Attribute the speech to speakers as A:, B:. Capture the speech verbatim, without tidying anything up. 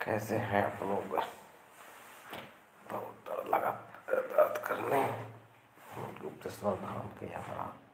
A: कैसे हैं आप लोग? बहुत डर लगा दर्द करने गुप्तेश्वर धाम के यहाँ।